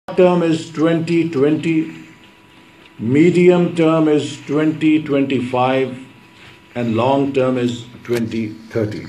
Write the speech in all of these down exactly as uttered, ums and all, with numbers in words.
term is twenty twenty, medium term is twenty twenty-five, and long term is twenty thirty.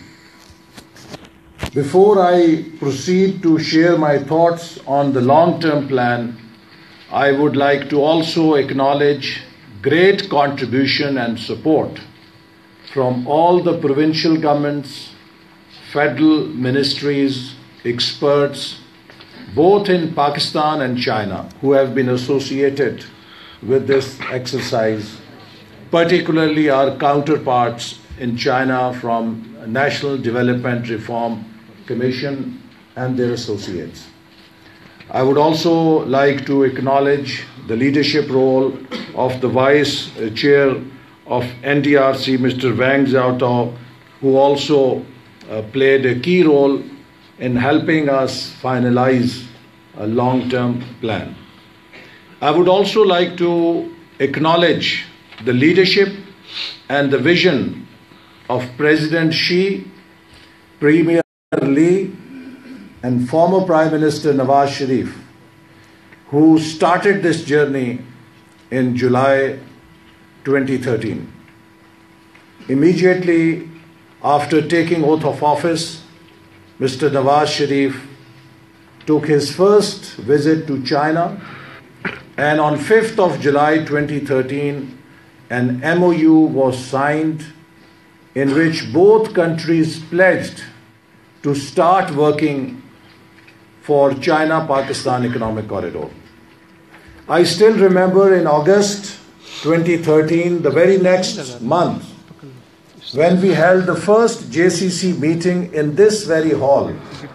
Before I proceed to share my thoughts on the long-term plan, I would like to also acknowledge great contribution and support from all the provincial governments, federal ministries, experts, both in Pakistan and China, who have been associated with this exercise, particularly our counterparts in China from National Development Reform Commission and their associates. I would also like to acknowledge the leadership role of the Vice Chair of N D R C, Mister Wang Xiaotao, who also uh, played a key role in helping us finalize a long-term plan. I would also like to acknowledge the leadership and the vision of President Xi, Premier Li, and former Prime Minister Nawaz Sharif, who started this journey in July twenty thirteen. Immediately after taking oath of office, Mister Nawaz Sharif took his first visit to China, and on fifth of July twenty thirteen, an M O U was signed in which both countries pledged to start working for China-Pakistan Economic Corridor. I still remember in August twenty thirteen, the very next month, when we held the first J C C meeting in this very hall,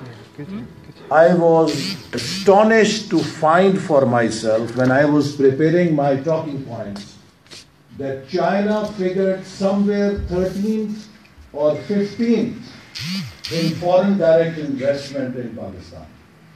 I was astonished to find for myself, when I was preparing my talking points, that China figured somewhere thirteenth or fifteenth in foreign direct investment in Pakistan.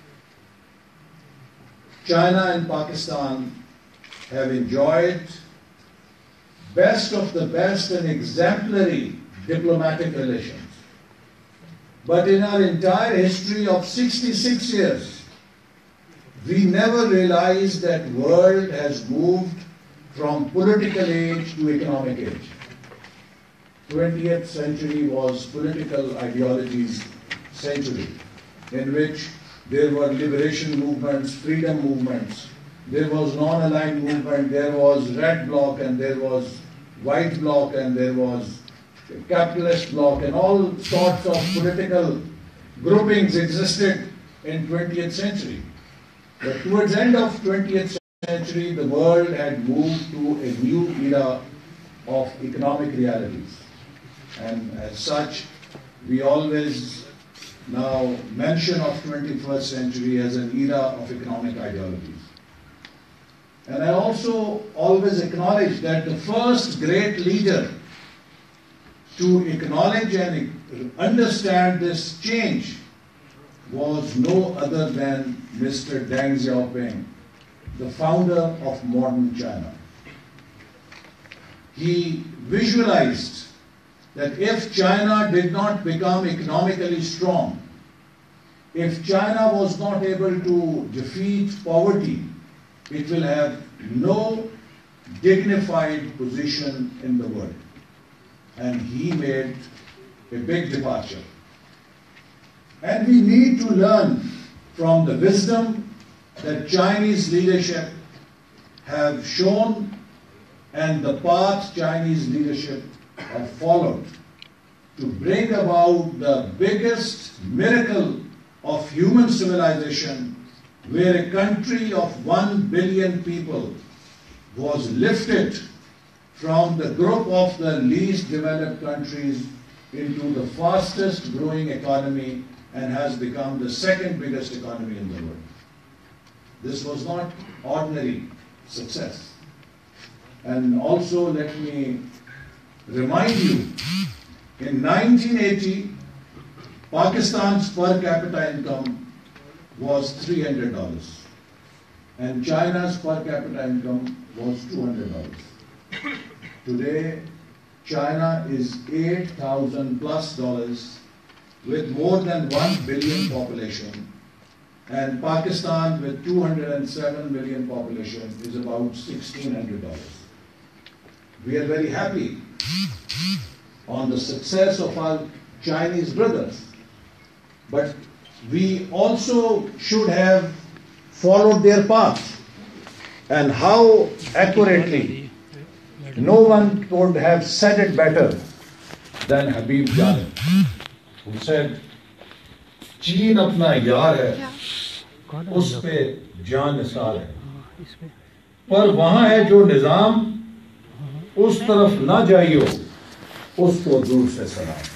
China and Pakistan have enjoyed best of the best and exemplary diplomatic relations. But in our entire history of sixty-six years, we never realized that world has moved from political age to economic age. twentieth century was political ideologies century, in which there were liberation movements, freedom movements, there was non-aligned movement, there was red bloc and there was white bloc and there was capitalist bloc, and all sorts of political groupings existed in twentieth century. But towards the end of twentieth century, the world had moved to a new era of economic realities. And as such, we always now mention of twenty-first century as an era of economic ideologies. And I also always acknowledge that the first great leader to acknowledge and understand this change was no other than Mister Deng Xiaoping, the founder of modern China. He visualized that if China did not become economically strong, if China was not able to defeat poverty, it will have no dignified position in the world. And he made a big departure. And we need to learn from the wisdom that Chinese leadership have shown and the path Chinese leadership have followed to bring about the biggest miracle of human civilization, where a country of one billion people was lifted from the group of the least developed countries into the fastest growing economy and has become the second biggest economy in the world. This was not ordinary success. And also let me remind you, in nineteen eighty, Pakistan's per capita income was three hundred dollars and China's per capita income was two hundred dollars. Today, China is eight thousand plus dollars with more than one billion population, and Pakistan with two hundred seven million population is about sixteen hundred dollars. We are very happy on the success of our Chinese brothers, but we also should have followed their path, and how accurately. No one could have said it better than Habib Janib, who said, "Cheen apna yaar hai, us pe jaan nisar hai. Par wahan hai jo nizam, us taraf na jaiyo, usko dur se salam."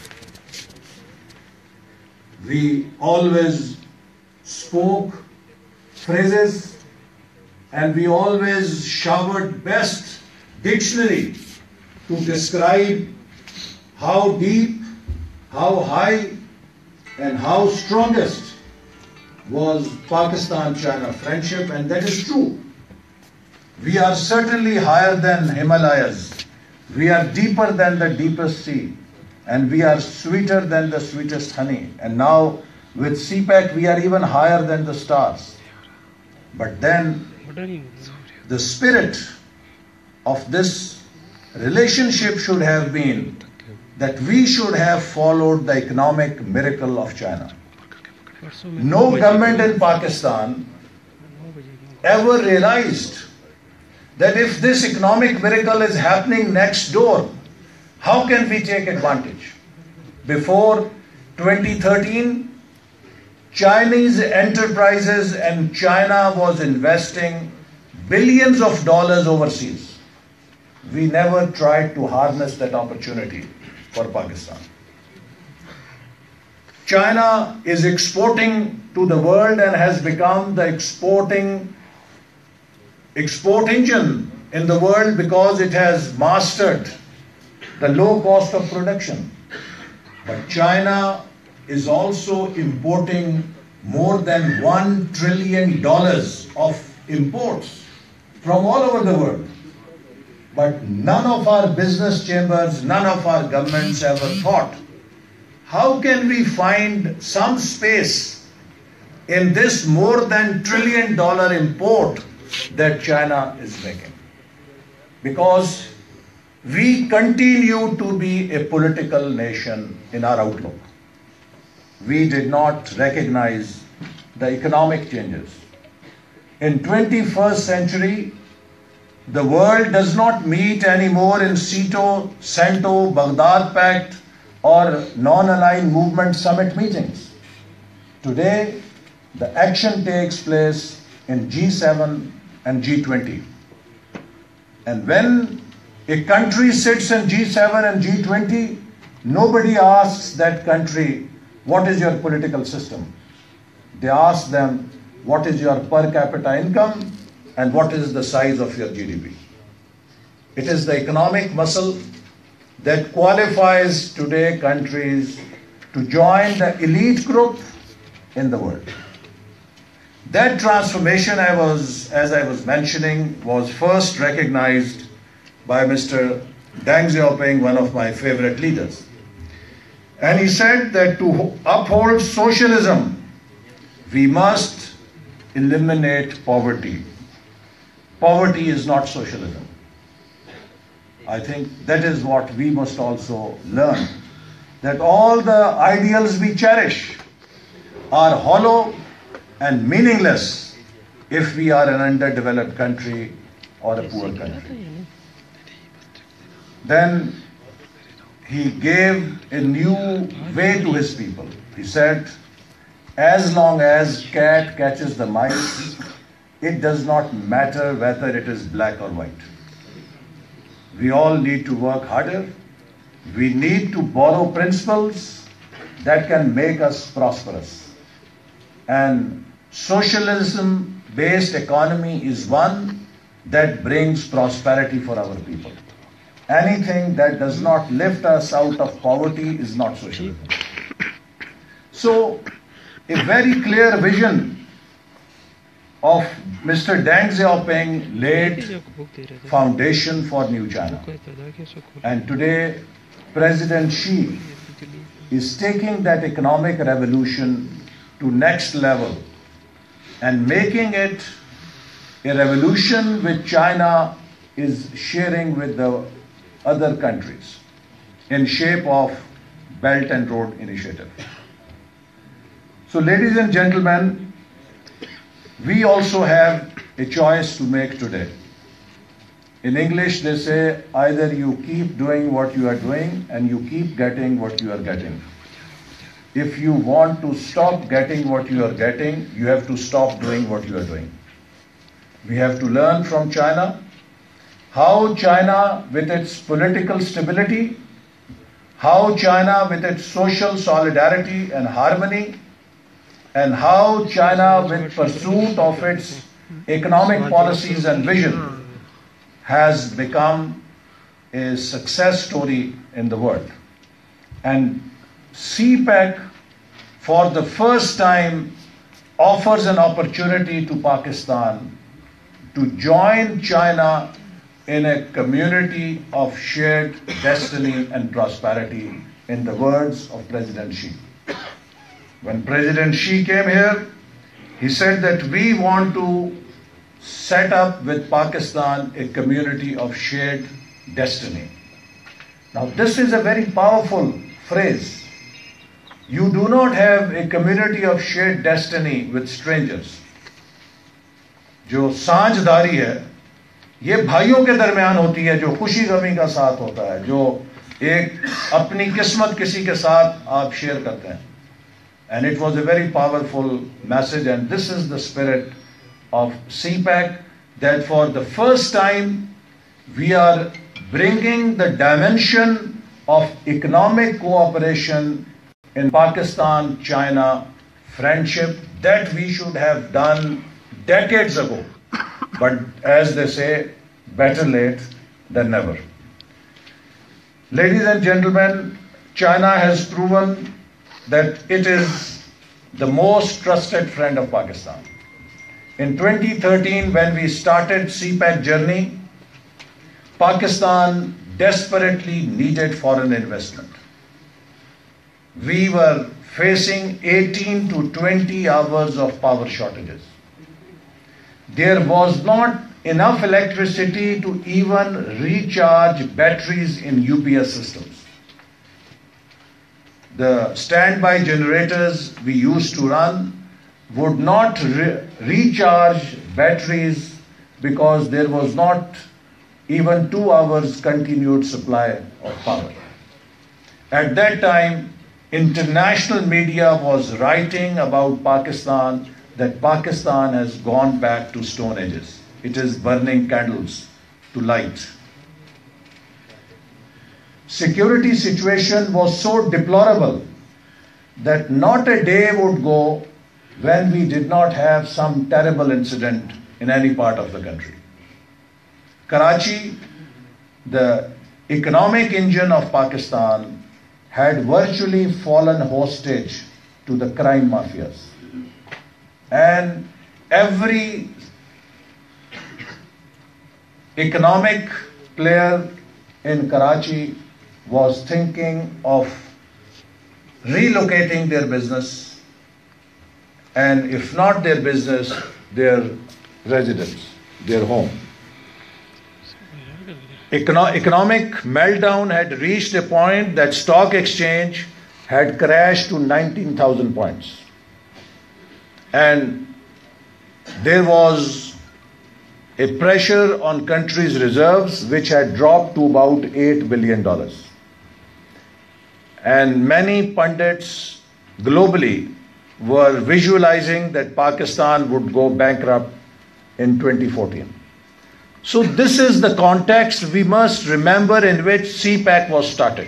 We always spoke phrases and we always showered best dictionary to describe how deep, how high, and how strongest was Pakistan-China friendship, and that is true. We are certainly higher than Himalayas. We are deeper than the deepest sea, and we are sweeter than the sweetest honey. And now with C PEC, we are even higher than the stars. But then the spirit of this relationship should have been that we should have followed the economic miracle of China. No government in Pakistan ever realized that if this economic miracle is happening next door, how can we take advantage? Before twenty thirteen, Chinese enterprises and China was investing billions of dollars overseas. We never tried to harness that opportunity for Pakistan. China is exporting to the world and has become the exporting export engine in the world because it has mastered the low cost of production. But China is also importing more than one trillion dollars of imports from all over the world. But none of our business chambers, none of our governments ever thought, how can we find some space in this more than trillion dollar import that China is making? Because we continue to be a political nation in our outlook. We did not recognize the economic changes. In twenty-first century, the world does not meet anymore in SEATO, CENTO, Baghdad Pact or non-aligned movement summit meetings. Today, the action takes place in G seven and G twenty. And when a country sits in G seven and G twenty, nobody asks that country, what is your political system? They ask them, what is your per capita income and what is the size of your G D P? It is the economic muscle that qualifies today countries to join the elite group in the world. That transformation, I was, as I was mentioning, was first recognized by Mister Deng Xiaoping, one of my favorite leaders. And he said that to uphold socialism, we must eliminate poverty. Poverty is not socialism. I think that is what we must also learn, that all the ideals we cherish are hollow and meaningless if we are an underdeveloped country or a poor country. Then he gave a new way to his people. He said, as long as cat catches the mice, it does not matter whether it is black or white. We all need to work harder. We need to borrow principles that can make us prosperous. And socialism-based economy is one that brings prosperity for our people. Anything that does not lift us out of poverty is not socialism. So, a very clear vision of Mister Deng Xiaoping laid foundation for New China. And today, President Xi is taking that economic revolution to next level and making it a revolution which China is sharing with the other countries in shape of Belt and Road Initiative. So ladies and gentlemen, we also have a choice to make today. In English they say either you keep doing what you are doing and you keep getting what you are getting. If you want to stop getting what you are getting, you have to stop doing what you are doing. We have to learn from China how China with its political stability, how China with its social solidarity and harmony, and how China with pursuit of its economic policies and vision has become a success story in the world. And C PEC for the first time offers an opportunity to Pakistan to join China in a community of shared destiny and prosperity, in the words of President Xi. When President Xi came here, he said that we want to set up with Pakistan a community of shared destiny. Now this is a very powerful phrase. You do not have a community of shared destiny with strangers. जो साझदारी है ये भाइयों के दरमियान होती है, जो खुशी गमी का साथ होता है, जो एक अपनी किस्मत किसी के साथ आप शेयर करते हैं. And it was a very powerful message, and this is the spirit of C PEC, that for the first time we are bringing the dimension of economic cooperation in Pakistan-China friendship that we should have done decades ago. But as they say, better late than never. Ladies and gentlemen, China has proven that it is the most trusted friend of Pakistan. In twenty thirteen, when we started C PEC journey, Pakistan desperately needed foreign investment. We were facing eighteen to twenty hours of power shortages. There was not enough electricity to even recharge batteries in U P S systems. The standby generators we used to run would not re recharge batteries because there was not even two hours continued supply of power. At that time, international media was writing about Pakistan, that Pakistan has gone back to stone ages. It is burning candles to light. Security situation was so deplorable that not a day would go when we did not have some terrible incident in any part of the country. Karachi, the economic engine of Pakistan, had virtually fallen hostage to the crime mafias. And every economic player in Karachi was thinking of relocating their business, and if not their business, their residence, their home. Econo- economic meltdown had reached a point that stock exchange had crashed to nineteen thousand points. And there was a pressure on country's reserves which had dropped to about eight billion dollars. And many pundits globally were visualizing that Pakistan would go bankrupt in twenty fourteen. So this is the context we must remember in which C PEC was started.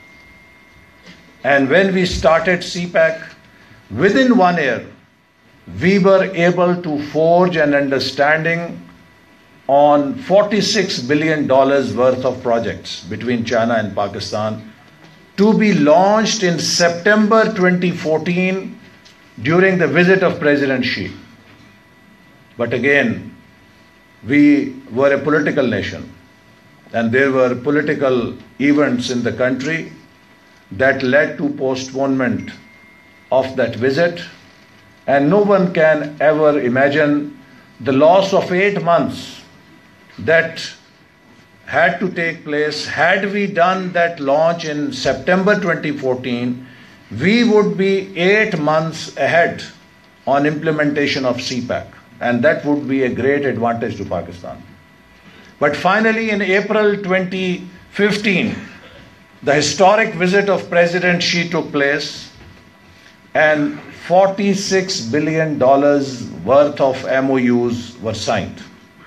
And when we started C PEC, within one year, we were able to forge an understanding on forty-six billion dollars worth of projects between China and Pakistan, to be launched in September twenty fourteen during the visit of President Xi. But again, we were a political nation, and there were political events in the country that led to postponement of that visit, And no one can ever imagine the loss of eight months that had to take place. Had we done that launch in September twenty fourteen, we would be eight months ahead on implementation of C PEC, and that would be a great advantage to Pakistan. But finally, in April twenty fifteen, the historic visit of President Xi took place, and forty-six billion dollars worth of M O Us were signed.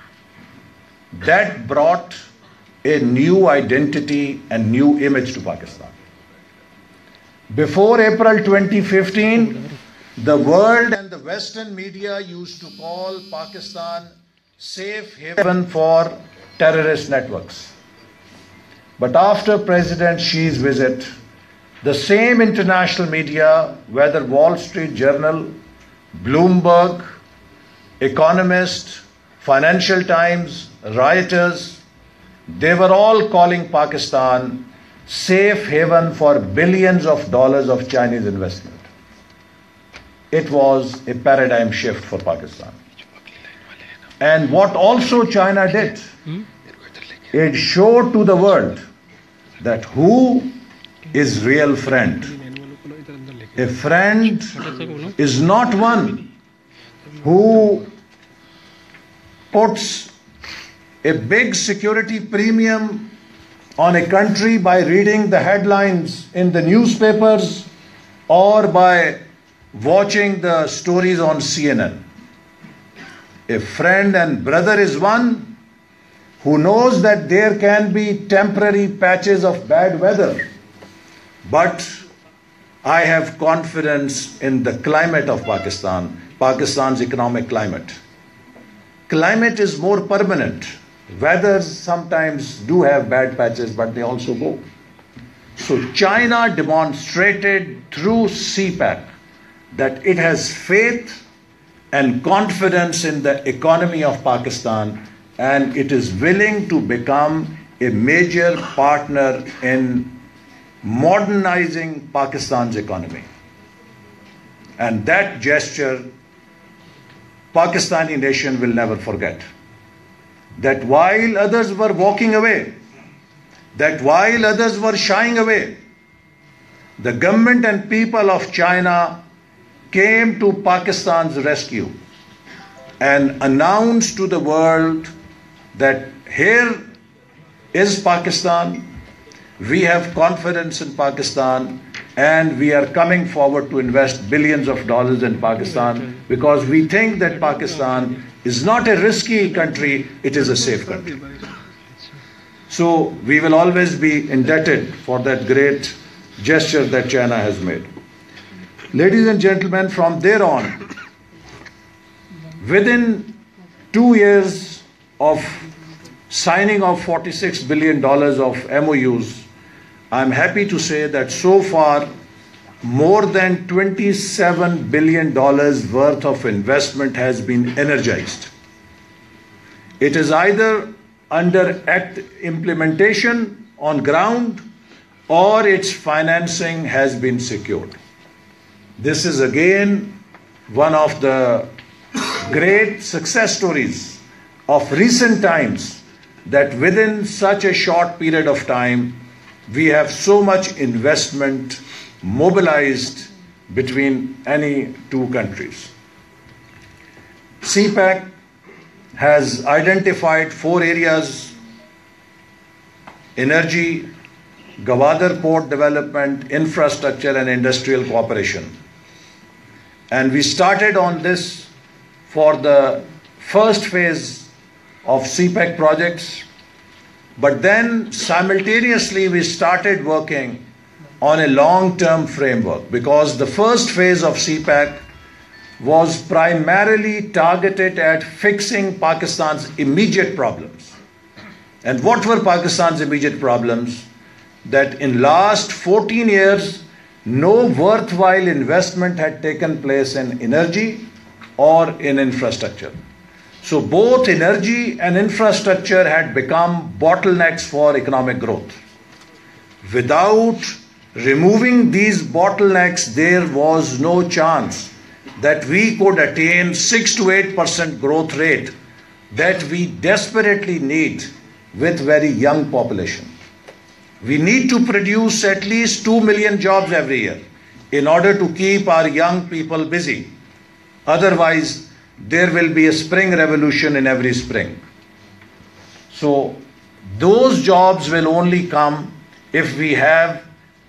That brought a new identity and new image to Pakistan. Before April twenty fifteen, the world and the Western media used to call Pakistan safe haven for terrorist networks. But after President Xi's visit, the same international media, whether Wall Street Journal, Bloomberg, Economist, Financial Times, Reuters, they were all calling Pakistan safe haven for billions of dollars of Chinese investment. It was a paradigm shift for Pakistan. And what also China did, it showed to the world that who is real friend. A friend is not one who puts a big security premium on a country by reading the headlines in the newspapers or by watching the stories on C N N. A friend and brother is one who knows that there can be temporary patches of bad weather, but I have confidence in the climate of Pakistan, Pakistan's economic climate. Climate is more permanent. Weathers sometimes do have bad patches, but they also go. So China demonstrated through C PEC that it has faith and confidence in the economy of Pakistan, and it is willing to become a major partner in modernizing Pakistan's economy. And that gesture, Pakistani nation will never forget. That while others were walking away, that while others were shying away, the government and people of China came to Pakistan's rescue and announced to the world that here is Pakistan, we have confidence in Pakistan, and we are coming forward to invest billions of dollars in Pakistan because we think that Pakistan is not a risky country, it is a safe country. So we will always be indebted for that great gesture that China has made. Ladies and gentlemen, from there on, within two years of signing of forty-six billion dollars of M O Us, I'm happy to say that so far more than twenty-seven billion dollars worth of investment has been energized. It is either under act implementation on ground or its financing has been secured. This is again one of the great success stories of recent times, that within such a short period of time we have so much investment mobilized between any two countries. C PEC has identified four areas: energy, Gwadar port development, infrastructure and industrial cooperation. And we started on this for the first phase of C PEC projects, but then simultaneously we started working on a long-term framework, because the first phase of C PEC was primarily targeted at fixing Pakistan's immediate problems. And what were Pakistan's immediate problems? That in last fourteen years, no worthwhile investment had taken place in energy or in infrastructure. So both energy and infrastructure had become bottlenecks for economic growth. Without removing these bottlenecks, there was no chance that we could attain six to eight percent growth rate that we desperately need with very young population. We need to produce at least two million jobs every year in order to keep our young people busy. Otherwise, there will be a spring revolution in every spring. So those jobs will only come if we have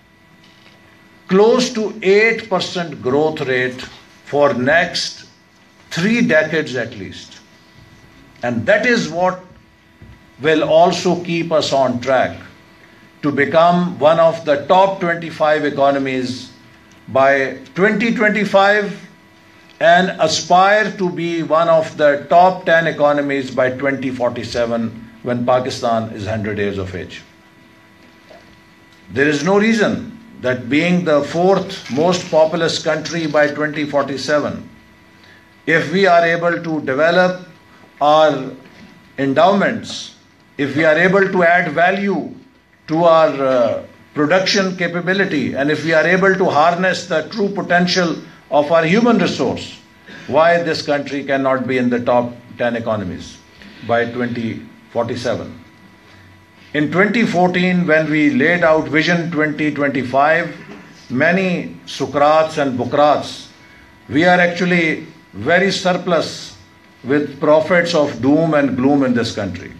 close to eight percent growth rate for next three decades at least. And that is what will also keep us on track to become one of the top twenty-five economies by twenty twenty-five and aspire to be one of the top ten economies by twenty forty-seven when Pakistan is one hundred years of age. There is no reason that being the fourth most populous country by twenty forty-seven, if we are able to develop our endowments, if we are able to add value to our uh, production capability, and if we are able to harness the true potential of our human resource, why this country cannot be in the top ten economies by twenty forty-seven. In twenty fourteen, when we laid out Vision twenty twenty-five, many Socrates and Bucrates, we are actually very surplus with prophets of doom and gloom in this country,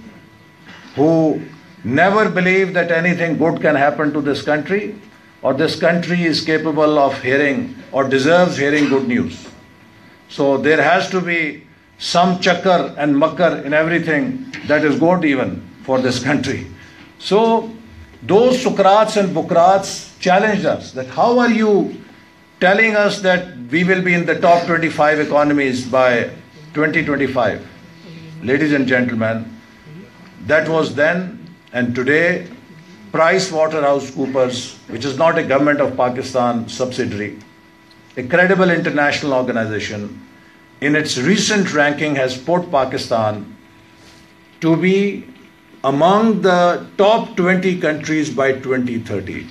who never believed that anything good can happen to this country, or this country is capable of hearing or deserves hearing good news. So there has to be some chakkar and makkar in everything that is good even for this country. So those Socrates and Bucrates challenged us that how are you telling us that we will be in the top twenty-five economies by twenty twenty-five? Ladies and gentlemen, that was then. And today, PricewaterhouseCoopers, which is not a government of Pakistan subsidiary, a credible international organization, in its recent ranking has put Pakistan to be among the top twenty countries by twenty thirty,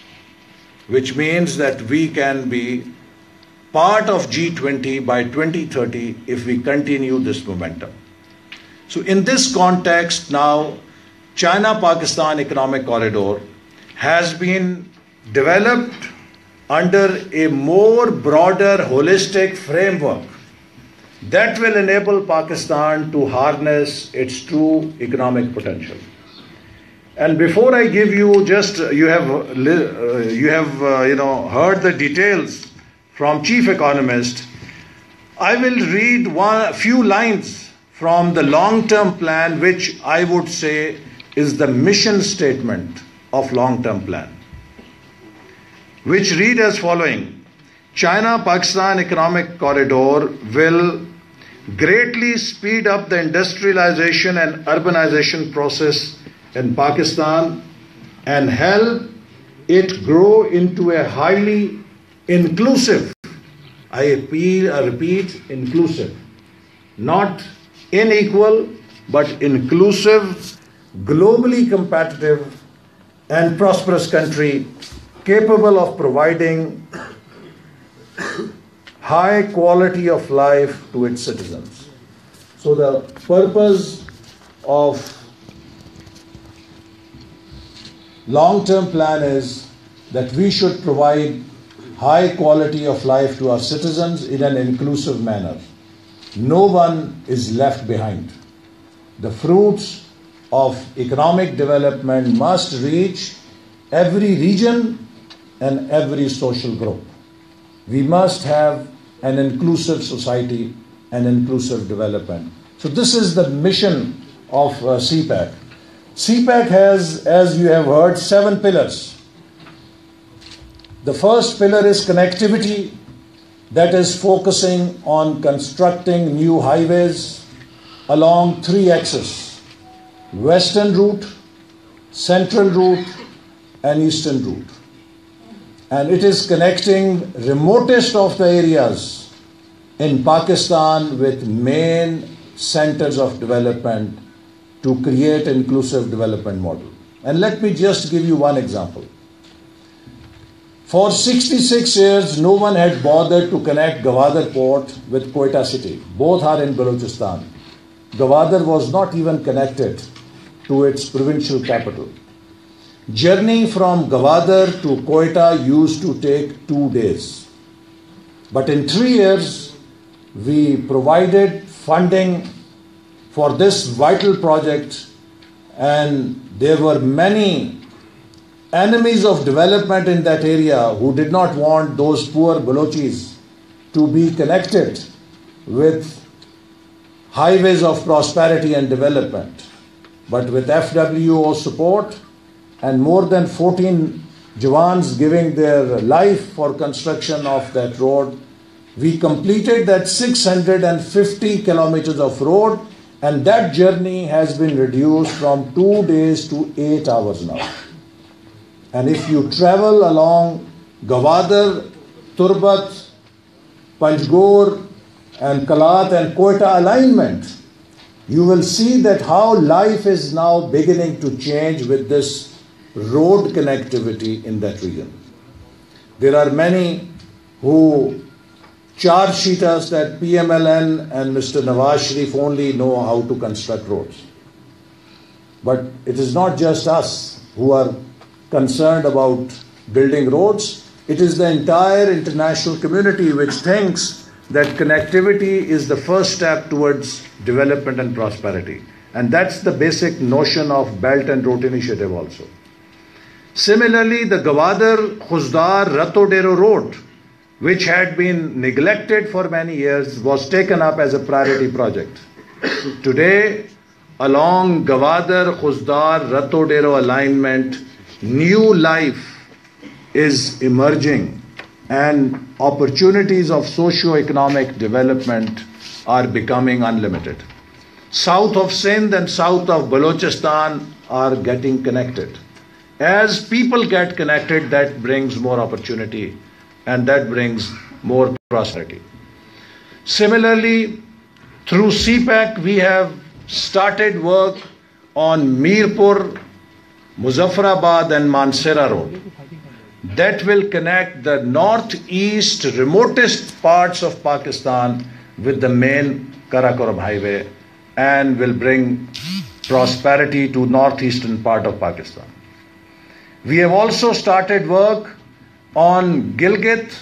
which means that we can be part of G twenty by twenty thirty if we continue this momentum. So in this context now, China-Pakistan Economic Corridor has been developed under a more broader holistic framework that will enable Pakistan to harness its true economic potential. And before I give you just, you have, uh, you have uh, you know, heard the details from Chief Economist, I will read one few lines from the long-term plan, which I would say is the mission statement of long-term plan, which read as following: China-Pakistan Economic Corridor will greatly speed up the industrialization and urbanization process in Pakistan and help it grow into a highly inclusive, I appeal, I repeat, inclusive, not unequal, but inclusive, globally competitive and prosperous country capable of providing high quality of life to its citizens. So the purpose of long-term plan is that we should provide high quality of life to our citizens in an inclusive manner. No one is left behind. The fruits of economic development must reach every region and every social group. We must have an inclusive society and inclusive development. So this is the mission of uh, C PEC. C PEC has, as you have heard, seven pillars. The first pillar is connectivity, that is focusing on constructing new highways along three axes: Western route, Central route, and Eastern route. And it is connecting remotest of the areas in Pakistan with main centers of development to create an inclusive development model. And let me just give you one example. For sixty-six years, no one had bothered to connect Gwadar port with Quetta city. Both are in Balochistan. Gwadar was not even connected to its provincial capital. Journey from Gwadar to Quetta used to take two days. But in three years, we provided funding for this vital project, and there were many enemies of development in that area who did not want those poor Balochis to be connected with highways of prosperity and development. But with F W O support and more than fourteen Jawans giving their life for construction of that road, we completed that six hundred fifty kilometers of road, and that journey has been reduced from two days to eight hours now. And if you travel along Gwadar, Turbat, Panjgor and Kalat and Quetta alignment, you will see that how life is now beginning to change with this road connectivity in that region. There are many who charge sheet us that P M L N and Mister Nawaz Sharif only know how to construct roads. But it is not just us who are concerned about building roads. It is the entire international community which thinks that connectivity is the first step towards development and prosperity. And that's the basic notion of Belt and Road Initiative also. Similarly, the Gwadar-Khuzdar-Ratodero Road, which had been neglected for many years, was taken up as a priority project. Today, along Gwadar-Khuzdar-Ratodero alignment, new life is emerging and opportunities of socio-economic development are becoming unlimited. South of Sindh and south of Balochistan are getting connected. As people get connected, that brings more opportunity and that brings more prosperity. Similarly, through C P E C, we have started work on Mirpur, Muzaffarabad and Mansehra Road. That will connect the northeast remotest parts of Pakistan with the main Karakoram highway and will bring prosperity to northeastern part of Pakistan. We have also started work on Gilgit,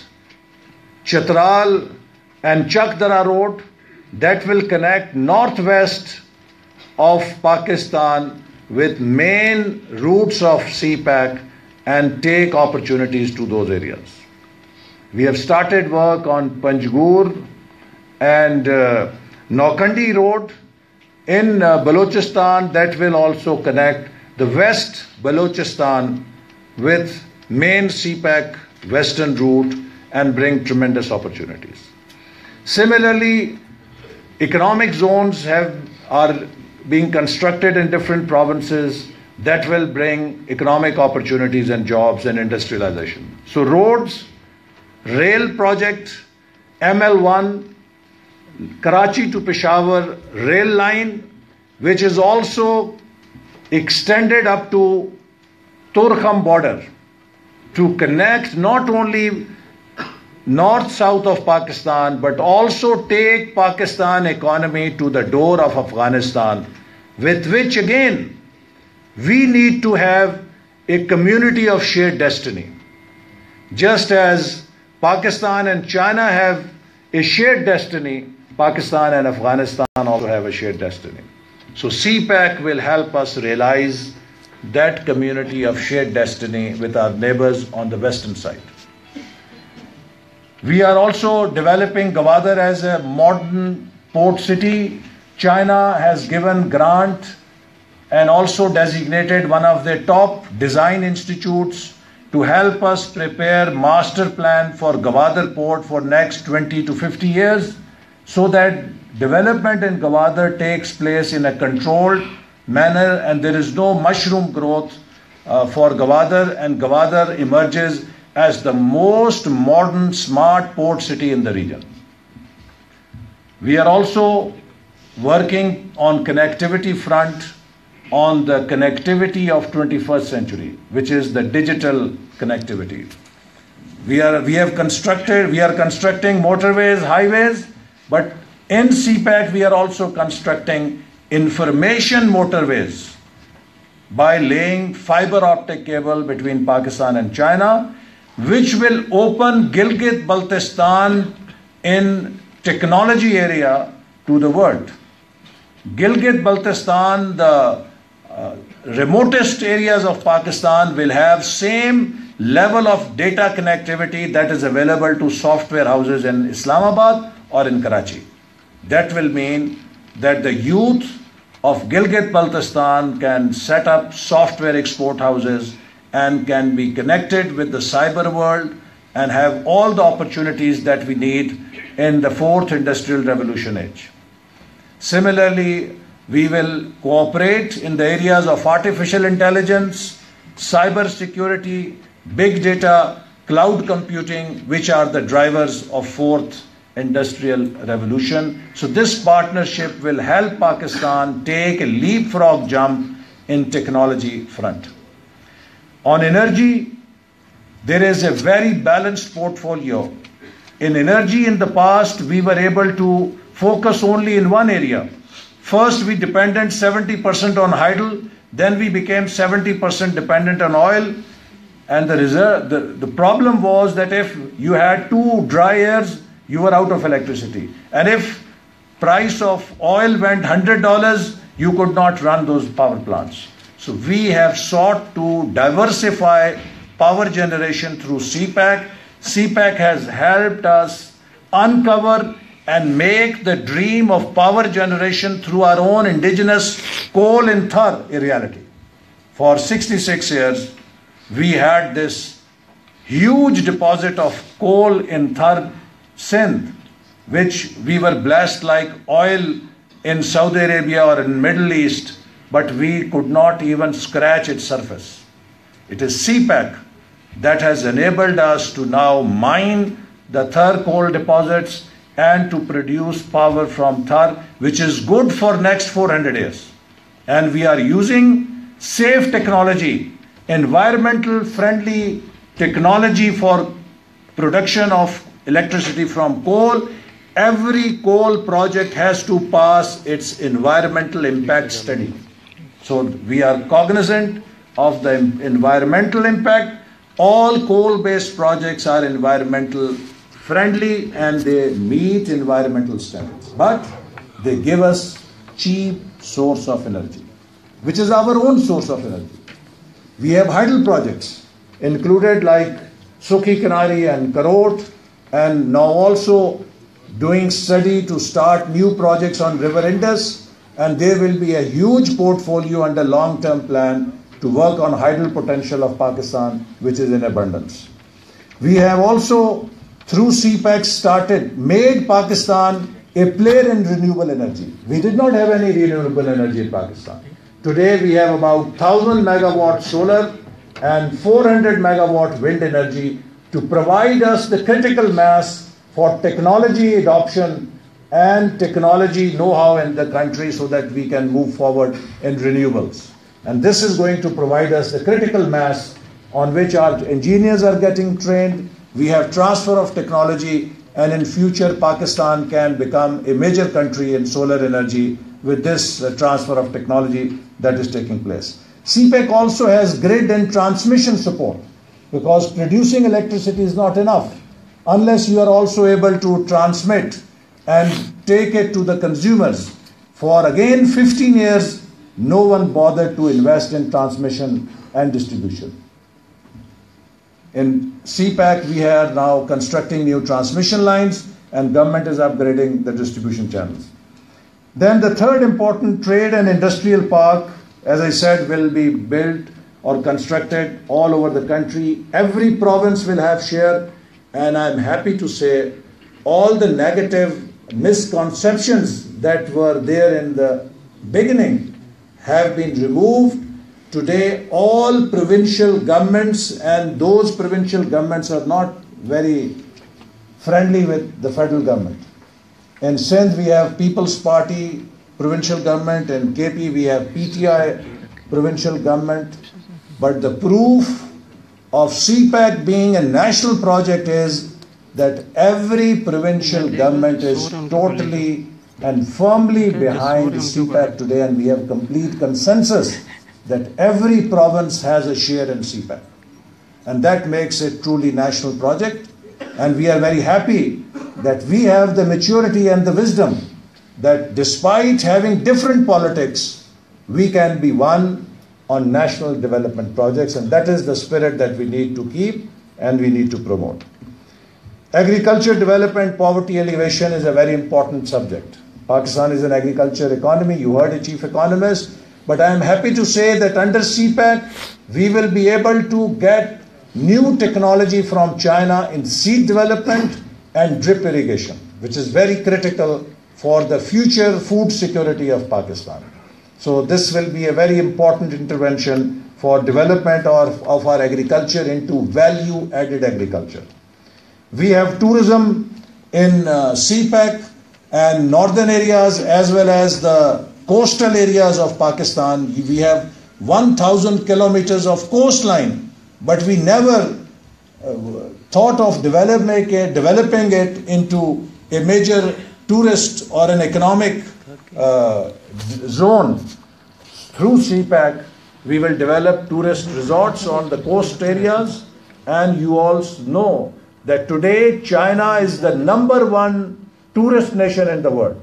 Chitral and Chakdara Road that will connect northwest of Pakistan with main routes of C P E C and take opportunities to those areas. We have started work on Panjgur and uh, Naukandi Road in uh, Balochistan that will also connect the West Balochistan with main C P E C western route and bring tremendous opportunities. Similarly, economic zones have are being constructed in different provinces that will bring economic opportunities and jobs and industrialization. So roads, rail project, M L one, Karachi to Peshawar rail line, which is also extended up to Torkham border to connect not only north-south of Pakistan, but also take Pakistan economy to the door of Afghanistan, with which again, we need to have a community of shared destiny. Just as Pakistan and China have a shared destiny, Pakistan and Afghanistan also have a shared destiny. So C P E C will help us realize that community of shared destiny with our neighbors on the western side. We are also developing Gwadar as a modern port city. China has given grant and also designated one of the top design institutes to help us prepare master plan for Gwadar port for next twenty to fifty years, so that development in Gwadar takes place in a controlled manner and there is no mushroom growth uh, for Gwadar, and Gwadar emerges as the most modern smart port city in the region. We are also working on connectivity front on the connectivity of twenty-first century, which is the digital connectivity. We are, we have constructed, we are constructing motorways, highways, but in C PEC we are also constructing information motorways by laying fiber optic cable between Pakistan and China, which will open Gilgit-Baltistan in technology area to the world. Gilgit-Baltistan, the uh, remotest areas of Pakistan, will have same level of data connectivity that is available to software houses in Islamabad or in Karachi. That will mean that the youth of Gilgit-Baltistan can set up software export houses and can be connected with the cyber world and have all the opportunities that we need in the fourth industrial revolution age. Similarly, we will cooperate in the areas of artificial intelligence, cyber security, big data, cloud computing, which are the drivers of fourth industrial revolution. So this partnership will help Pakistan take a leapfrog jump in technology front. On energy, there is a very balanced portfolio. In energy in the past, we were able to focus only in one area. First, we depended seventy percent on hydro, then we became seventy percent dependent on oil. And the, reserve, the, the problem was that if you had two dry years, you were out of electricity. And if price of oil went one hundred dollars, you could not run those power plants. So we have sought to diversify power generation through C PEC. C PEC has helped us uncover and make the dream of power generation through our own indigenous coal in Thar a reality. For sixty-six years, we had this huge deposit of coal in Thar, Sindh, which we were blessed like oil in Saudi Arabia or in Middle East, but we could not even scratch its surface. It is C PEC that has enabled us to now mine the Thar coal deposits and to produce power from Thar, which is good for next four hundred years. And we are using safe technology, environmental friendly technology for production of electricity from coal. Every coal project has to pass its environmental impact study. So we are cognizant of the environmental impact. All coal-based projects are environmental friendly and they meet environmental standards. But they give us cheap source of energy, which is our own source of energy. We have hydel projects included like Sukhi Kanari and Karot, and now also doing study to start new projects on River Indus, and there will be a huge portfolio under long-term plan to work on hydel potential of Pakistan, which is in abundance. We have also, through C PEC, started, made Pakistan a player in renewable energy. We did not have any renewable energy in Pakistan. Today we have about one thousand megawatt solar and four hundred megawatt wind energy to provide us the critical mass for technology adoption and technology know-how in the country so that we can move forward in renewables. And this is going to provide us the critical mass on which our engineers are getting trained. We have transfer of technology, and in future Pakistan can become a major country in solar energy with this uh, transfer of technology that is taking place. C PEC also has grid and transmission support, because producing electricity is not enough unless you are also able to transmit and take it to the consumers. For again fifteen years, no one bothered to invest in transmission and distribution. In C PEC, we are now constructing new transmission lines, and government is upgrading the distribution channels. Then the third important trade and industrial park, as I said, will be built or constructed all over the country. Every province will have share, and I'm happy to say all the negative misconceptions that were there in the beginning have been removed. Today, all provincial governments, and those provincial governments are not very friendly with the federal government. In Sindh, we have People's Party provincial government. In K P, we have P T I provincial government. But the proof of C PEC being a national project is that every provincial government is totally and firmly behind C PEC today, and we have complete consensus that every province has a share in C PEC. And that makes it truly national project. And we are very happy that we have the maturity and the wisdom that despite having different politics, we can be one on national development projects, and that is the spirit that we need to keep and we need to promote. Agriculture development, poverty alleviation is a very important subject. Pakistan is an agriculture economy, you heard a chief economist, but I am happy to say that under C PEC, we will be able to get new technology from China in seed development and drip irrigation, which is very critical for the future food security of Pakistan. So this will be a very important intervention for development of, of our agriculture into value-added agriculture. We have tourism in uh, C PEC and northern areas as well as the coastal areas of Pakistan. We have one thousand kilometers of coastline, but we never uh, thought of developing it, developing it into a major tourist or an economic uh, zone. Through C PEC, we will develop tourist resorts on the coast areas, and you all know that today China is the number one tourist nation in the world.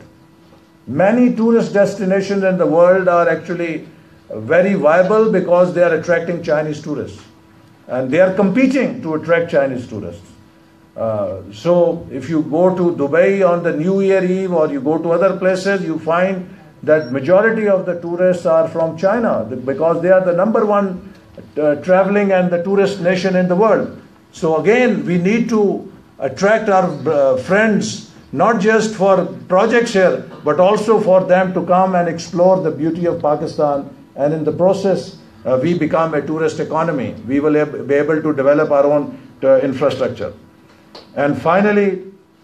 Many tourist destinations in the world are actually very viable because they are attracting Chinese tourists, and they are competing to attract Chinese tourists. Uh, so if you go to Dubai on the New Year Eve or you go to other places, you find that majority of the tourists are from China because they are the number one uh, traveling and the tourist nation in the world. So again, we need to attract our uh, friends not just for projects here, but also for them to come and explore the beauty of Pakistan, and in the process, uh, we become a tourist economy. We will ab- be able to develop our own uh, infrastructure. And finally,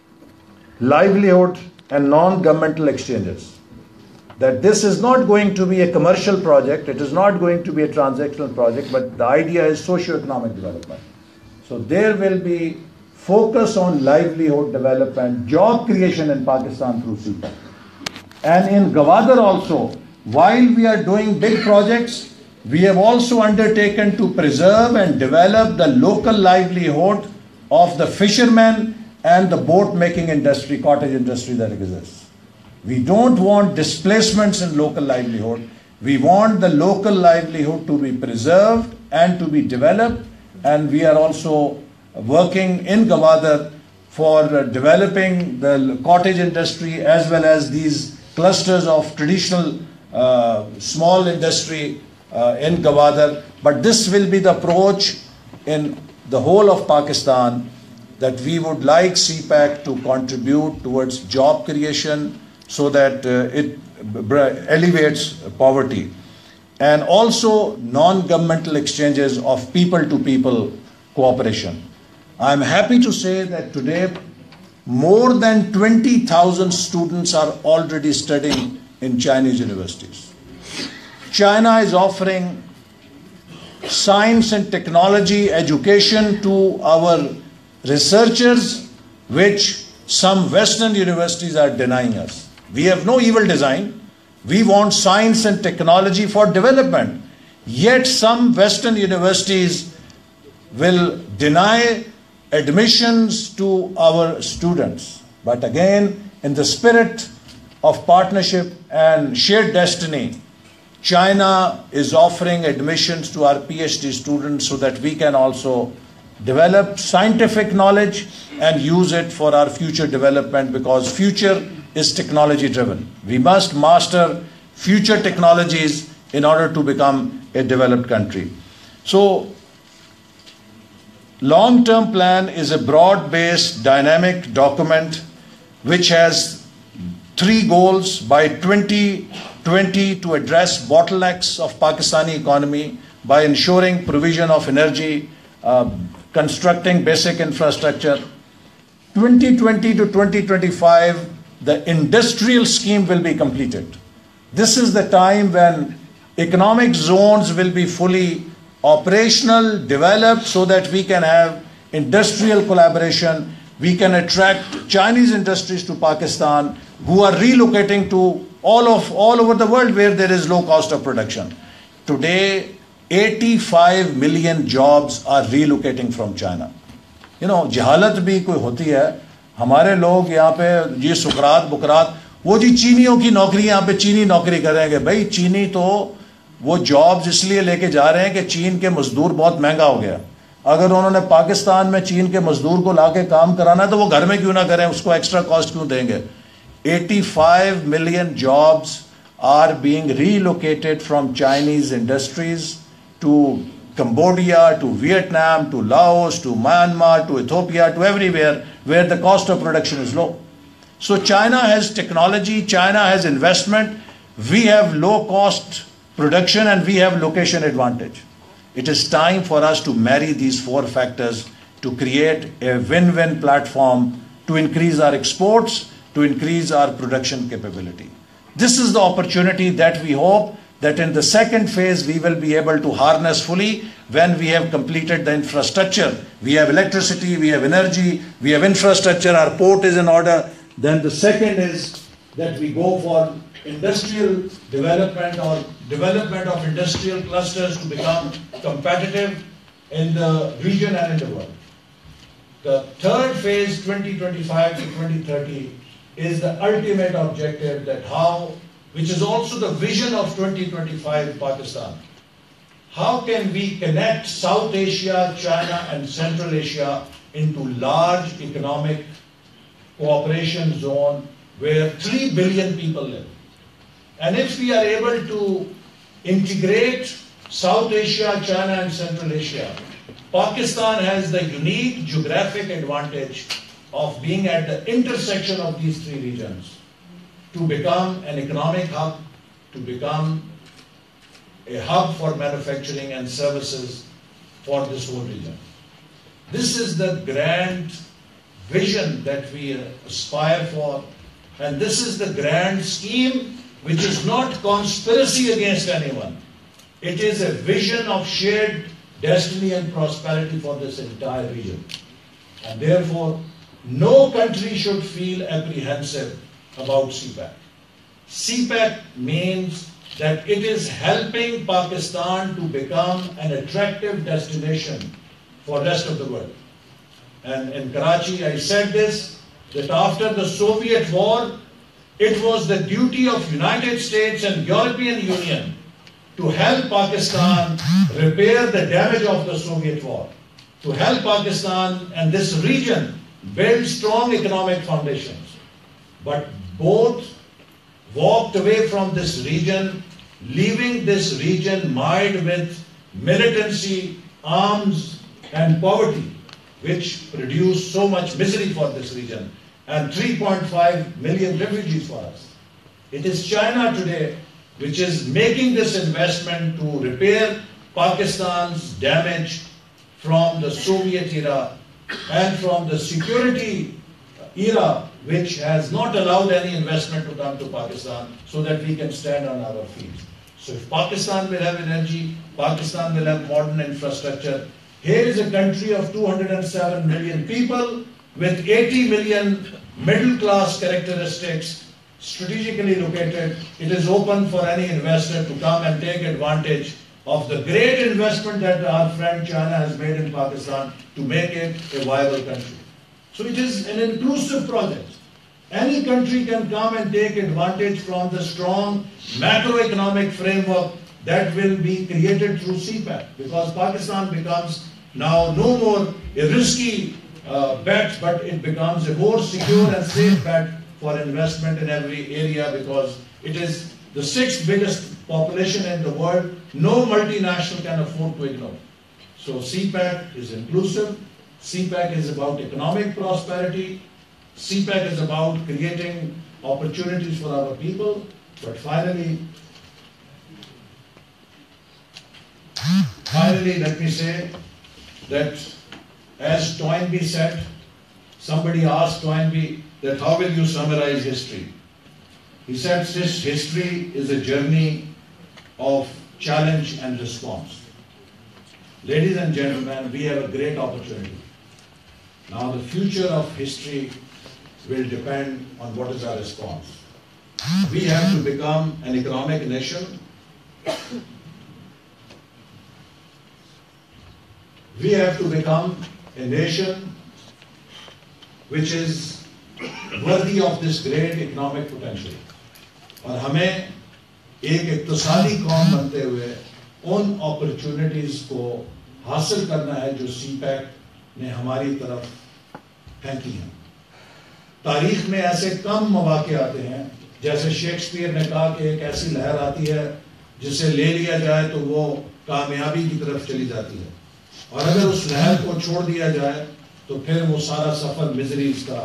livelihood and non-governmental exchanges. That this is not going to be a commercial project, it is not going to be a transactional project, but the idea is socio-economic development. So there will be focus on livelihood development, job creation in Pakistan through C PEC. And in Gwadar also, while we are doing big projects, we have also undertaken to preserve and develop the local livelihood of the fishermen and the boat making industry, cottage industry that exists. We don't want displacements in local livelihood. We want the local livelihood to be preserved and to be developed, and we are also working in Gwadar for uh, developing the cottage industry as well as these clusters of traditional uh, small industry uh, in Gwadar. But this will be the approach in the whole of Pakistan, that we would like C PEC to contribute towards job creation so that uh, it elevates poverty, and also non-governmental exchanges of people-to-people cooperation. I am happy to say that today more than twenty thousand students are already studying in Chinese universities. China is offering science and technology education to our researchers, which some Western universities are denying us. We have no evil design. We want science and technology for development. Yet some Western universities will deny admissions to our students. But again, in the spirit of partnership and shared destiny, China is offering admissions to our PhD students so that we can also develop scientific knowledge and use it for our future development, because future is technology driven. We must master future technologies in order to become a developed country. So, long-term plan is a broad-based dynamic document which has three goals by twenty twenty to address bottlenecks of Pakistani economy by ensuring provision of energy, uh, constructing basic infrastructure. twenty twenty to twenty twenty-five, the industrial scheme will be completed. This is the time when economic zones will be fully operational, developed so that we can have industrial collaboration. We can attract Chinese industries to Pakistan who are relocating to all of all over the world where there is low cost of production. Today, eighty-five million jobs are relocating from China. You know, जहालत भी कोई होती है. हमारे लोग यहाँ पे ये सुकरात बुकरात वो जी चीनियों की नौकरी यहाँ पे चीनी नौकरी करेंगे. भाई चीनी तो वो जॉब्स इसलिए लेके जा रहे हैं कि चीन के मजदूर बहुत महंगा हो गया. अगर उन्होंने पाकिस्तान में चीन के मजदूर को लाके काम कराना है तो वो घर में क्यों ना करें, उसको एक्स्ट्रा कॉस्ट क्यों देंगे. eighty-five million jobs are being relocated from Chinese industries to Cambodia, to Vietnam, to Laos, to Myanmar, to Ethiopia, to everywhere where the cost of production is low. So China has technology, China has investment, we have low cost production and we have location advantage. It is time for us to marry these four factors to create a win-win platform to increase our exports, to increase our production capability. This is the opportunity that we hope that in the second phase we will be able to harness fully when we have completed the infrastructure. We have electricity, we have energy, we have infrastructure, our port is in order. Then the second is that we go for industrial development or development of industrial clusters to become competitive in the region and in the world. The third phase, twenty twenty-five to twenty thirty, is the ultimate objective that how, which is also the vision of twenty twenty-five Pakistan. How can we connect South Asia, China and Central Asia into large economic cooperation zone where three billion people live? And if we are able to integrate South Asia, China and Central Asia, Pakistan has the unique geographic advantage of being at the intersection of these three regions to become an economic hub, to become a hub for manufacturing and services for this whole region. This is the grand vision that we aspire for, and this is the grand scheme which is not conspiracy against anyone. It is a vision of shared destiny and prosperity for this entire region. And therefore, no country should feel apprehensive about C PEC. C PEC means that it is helping Pakistan to become an attractive destination for the rest of the world. And in Karachi, I said this, that after the Soviet war, it was the duty of United States and European Union to help Pakistan repair the damage of the Soviet war, to help Pakistan and this region build strong economic foundations. But both walked away from this region, leaving this region mired with militancy, arms and poverty, which produced so much misery for this region, and three point five million refugees for us. It is China today which is making this investment to repair Pakistan's damage from the Soviet era and from the security era, which has not allowed any investment to come to Pakistan so that we can stand on our feet. So if Pakistan will have energy, Pakistan will have modern infrastructure. Here is a country of two hundred seven million people with eighty million middle class characteristics, strategically located. It is open for any investor to come and take advantage of the great investment that our friend China has made in Pakistan to make it a viable country. So it is an inclusive project. Any country can come and take advantage from the strong macroeconomic framework that will be created through C PEC, because Pakistan becomes now no more a risky uh, bet, but it becomes a more secure and safe bet for investment in every area, because it is the sixth biggest population in the world. No multinational can afford to ignore. So C PEC is inclusive. C PEC is about economic prosperity. C PEC is about creating opportunities for our people. But finally, finally, let me say that as Toynbee said, somebody asked Toynbee that how will you summarize history? He said this history is a journey of challenge and response. Ladies and gentlemen, we have a great opportunity. Now the future of history will depend on what is our response. We have to become an economic nation. We have to become a nation which is worthy of this great economic potential. और हमें एक इक्तिसादी कौम बनते हुए उन opportunities को हासिल करना है जो सी पैक ने हमारी तरफ फेंकी हैं। तारीख में ऐसे कम मौके आते हैं, जैसे शेक्सपियर ने कहा कि एक ऐसी लहर आती है जिसे ले लिया जाए तो वो कामयाबी की तरफ चली जाती है, और अगर उस लहर को छोड़ दिया जाए तो फिर वो सारा सफर मिजरीज का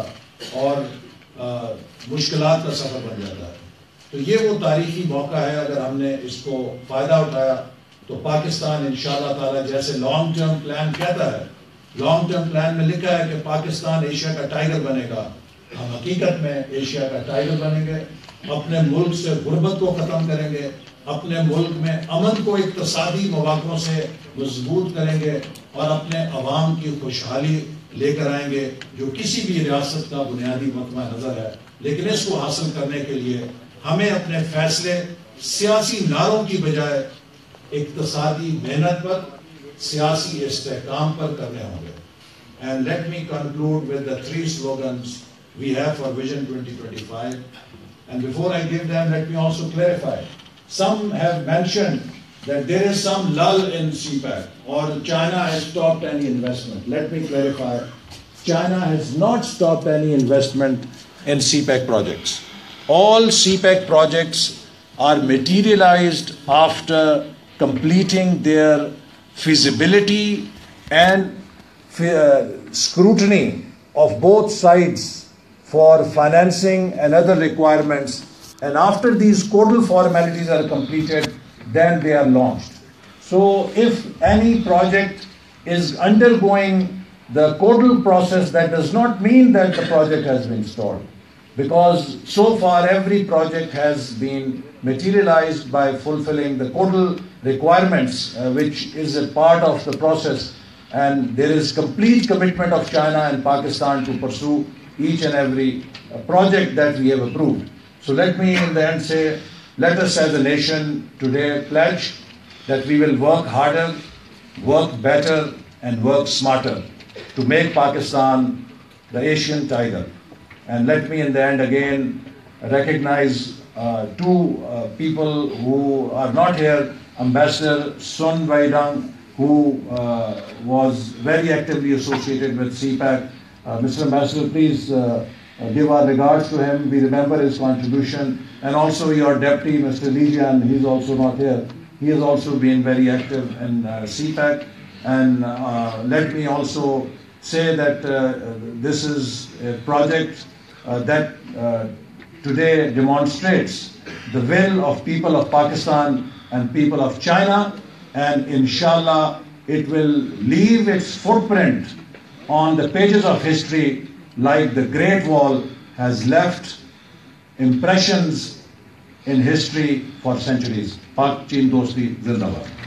और मुश्किलात का सफर बन जाता है। तो ये वो तारीखी मौका है, अगर हमने इसको फायदा उठाया तो पाकिस्तान इंशाअल्लाह ताला, जैसे लॉन्ग टर्म प्लान कहता है, लॉन्ग टर्म प्लान में लिखा है कि पाकिस्तान एशिया का टाइगर बनेगा, हम हकीकत में एशिया का टाइगर बनेंगे। अपने मुल्क से गुर्बत को खत्म करेंगे, अपने मुल्क में अमन को इक्तिसादी मौक़ों से मजबूत करेंगे और अपने अवाम की खुशहाली लेकर आएंगे, जो किसी भी रियासत का बुनियादी मकमा नजर है। लेकिन इसको हासिल करने के लिए हमें अपने फैसले सियासी नारों की बजाय इक्तिसादी मेहनत पर, सियासी इस्तेहकाम पर करने होंगे। And let me conclude with the three slogans we have for Vision twenty twenty-five. And before I give them, let me also clarify. Some have mentioned that there is some lull in C PEC, or China has stopped any investment. Let me clarify. China has not stopped any investment in C PEC projects. All C PEC projects are materialized after completing their feasibility and uh, scrutiny of both sides for financing and other requirements, and after these codal formalities are completed, then they are launched. So if any project is undergoing the codal process, that does not mean that the project has been stalled, because so far every project has been materialized by fulfilling the codal requirements, uh, which is a part of the process, and there is complete commitment of China and Pakistan to pursue each and every uh, project that we have approved. So let me in the end say, let us as a nation today pledge that we will work harder, work better, and work smarter to make Pakistan the Asian tiger. And let me in the end again recognize uh, two uh, people who are not here, Ambassador Sun Vaidang, who uh, was very actively associated with C PEC. Uh, Mister Ambassador, please uh, uh, give our regards to him. We remember his contribution. And also your deputy, Mister Lijian, he's also not here. He has also been very active in uh, C PEC. And uh, let me also say that uh, this is a project uh, that uh, today demonstrates the will of people of Pakistan and people of China. And inshallah, it will leave its footprint on the pages of history like the Great Wall has left impressions in history for centuries. Pak Chin Dosti Zindabad.